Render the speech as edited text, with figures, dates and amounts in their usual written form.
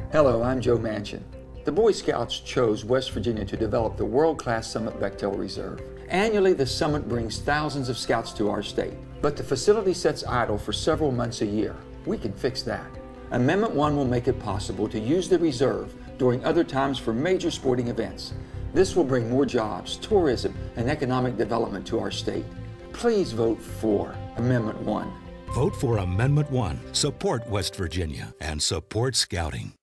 Hello, I'm Joe Manchin. The Boy Scouts chose West Virginia to develop the world-class Summit Bechtel Reserve. Annually, the Summit brings thousands of scouts to our state, but the facility sits idle for several months a year. We can fix that. Amendment 1 will make it possible to use the reserve during other times for major sporting events. This will bring more jobs, tourism, and economic development to our state. Please vote for Amendment 1. Vote for Amendment 1. Support West Virginia and support Scouting.